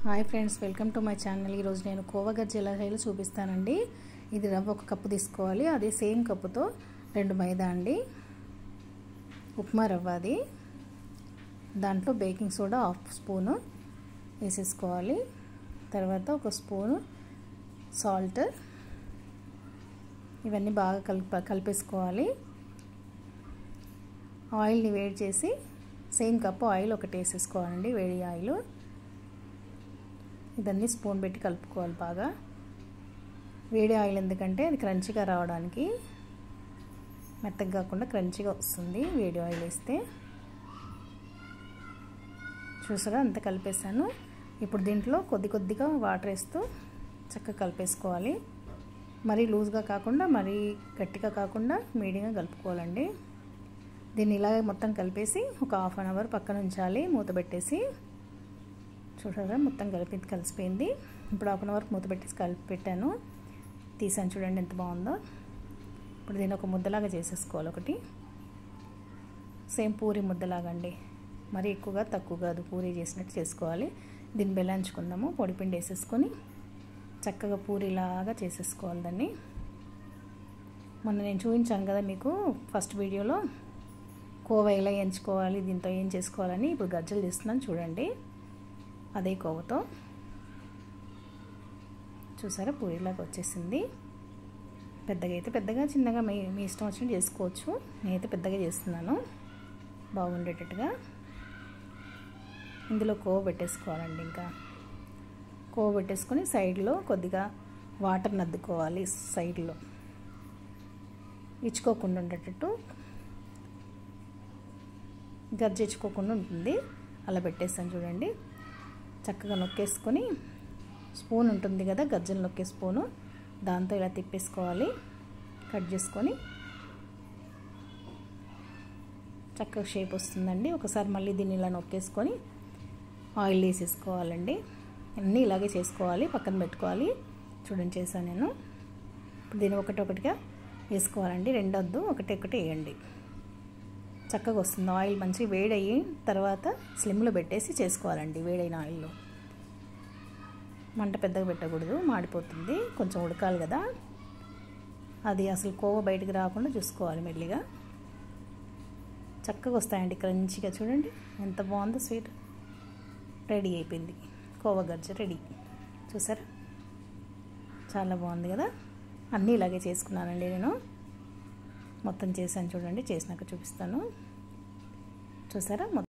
Hi friends, welcome to my channel. ఈరోజు నేను కోవా గజ్జి ఎలా చేయాలో చూపిస్తానండి. ఇది రవ్వ ఒక కప్పు తీసుకోవాలి. అదే సేమ్ కప్పుతో 2 మైదా అండి, ఉప్మా రవ్వ అది. దాంట్లో బేకింగ్ సోడా 1/2 స్పూను వేసేసుకోవాలి. తర్వాత 1 స్పూను సాల్ట్. ఇవన్నీ బాగా కలిపేసుకోవాలి. ఆయిల్ని వేడి చేసి సేమ్ కప్పు ఆయిల్ ఒకటి వేసేసుకోవాలండి, వేడి ఆయిల్. ఇదన్నీ స్పూన్ పెట్టి కలుపుకోవాలి బాగా. వేడి ఆయిల్ ఎందుకంటే అది క్రంచీగా రావడానికి, మెత్తగా కాకుండా క్రంచీగా వస్తుంది వేడి ఆయిల్ వేస్తే. చూసారా, అంత కలిపేసాను. ఇప్పుడు దీంట్లో కొద్దిగా వాటర్ వేస్తూ చక్కగా కలిపేసుకోవాలి. మరీ లూజ్గా కాకుండా మరీ గట్టిగా కాకుండా మీడియంగా కలుపుకోవాలండి. దీన్ని ఇలాగే మొత్తం కలిపేసి ఒక 1/2 అవర్ పక్కన ఉంచాలి, మూత పెట్టేసి. చూసారా, మొత్తం కలిసిపోయింది. ఇప్పుడు 1/2 అవర్ మూత పెట్టేసి కలిపి పెట్టాను. తీసాను, చూడండి ఎంత బాగుందో. ఇప్పుడు దీన్ని ఒక ముద్దలాగా చేసేసుకోవాలి. ఒకటి సేమ్ పూరి ముద్దలాగా అండి, మరీ ఎక్కువగా తక్కువ కాదు, పూరి చేసినట్టు చేసుకోవాలి. దీన్ని బెల్లంచుకుందాము. పొడిపిండి వేసేసుకొని చక్కగా పూరిలాగా చేసేసుకోవాలి దాన్ని. మొన్న నేను చూపించాను కదా మీకు ఫస్ట్ వీడియోలో, కోవా ఎలా ఎంచుకోవాలి, దీంతో ఏం చేసుకోవాలని. ఇప్పుడు గజ్జలు చేస్తున్నాను చూడండి, అదే కోవతో. చూసారా, పూరిలాగా వచ్చేసింది. పెద్దగా అయితే పెద్దగా, చిన్నగా మీ ఇష్టం వచ్చినట్టు చేసుకోవచ్చు. నేనైతే పెద్దగా చేస్తున్నాను బాగుండేటట్టుగా. ఇందులో కోవ పెట్టేసుకోవాలండి. ఇంకా కోవ పెట్టేసుకొని సైడ్లో కొద్దిగా వాటర్ నద్దుకోవాలి. సైడ్లో ఇచ్చుకోకుండా ఉండేటట్టు, గజ్జి ఇచ్చుకోకుండా ఉంటుంది. అలా పెట్టేస్తాను చూడండి. చక్కగా నొక్కేసుకొని, స్పూన్ ఉంటుంది కదా గజ్జలు నొక్కే స్పూను, దాంతో ఇలా తిప్పేసుకోవాలి. కట్ చేసుకొని చక్కగా షేప్ వస్తుందండి. ఒకసారి మళ్ళీ దీన్ని ఇలా నొక్కేసుకొని ఆయిల్ వేసేసుకోవాలండి. అన్నీ ఇలాగే చేసుకోవాలి, పక్కన పెట్టుకోవాలి. చూడండి చేశాను నేను. ఇప్పుడు దీన్ని ఒకటిగా వేసుకోవాలండి, రెండొద్దు, ఒకటి వేయండి. చక్కగా వస్తుంది. ఆయిల్ మంచిగా వేడయ్యి తర్వాత స్లిమ్లో పెట్టేసి చేసుకోవాలండి. వేడైన ఆయిల్లో మంట పెద్దగా పెట్టకూడదు, మాడిపోతుంది. కొంచెం ఉడకాలి కదా, అది అసలు కోవ బయటికి రాకుండా చూసుకోవాలి మెల్లిగా. చక్కగా వస్తాయండి క్రంచిగా. చూడండి ఎంత బాగుందో. స్వీట్ రెడీ అయిపోయింది, కోవా గజ్జి రెడీ. చూసారా, చాలా బాగుంది కదా. అన్నీ ఇలాగే చేసుకున్నానండి నేను. మొత్తం చేశాను చూడండి, చేసినాక చూపిస్తాను. చూసారా.